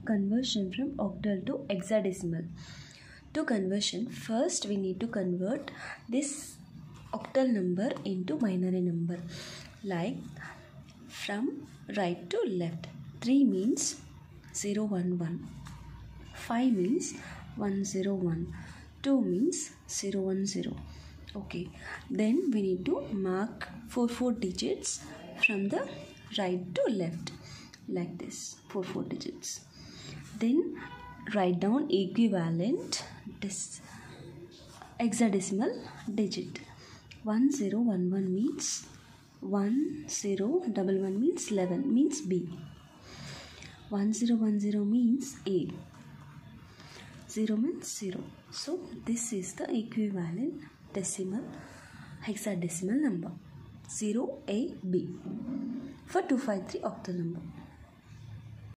conversion from octal to hexadecimal. To conversion, first we need to convert this octal number into binary number, like from right to left. 3 means 011, 5 means 101, 2 means 010. Okay, then we need to mark 4 digits from the right to left, like this, 4 digits. Then write down equivalent hexadecimal digit. 1011 means 1011 means 11, means B. 1010 means A. 0 means 0. So this is the equivalent hexadecimal number, 0AB for 253 octal number.